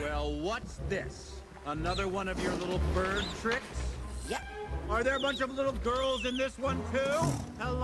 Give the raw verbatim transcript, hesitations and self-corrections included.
Well, what's this? Another one of your little bird tricks? Yep. Are there a bunch of little girls in this one, too? Hello?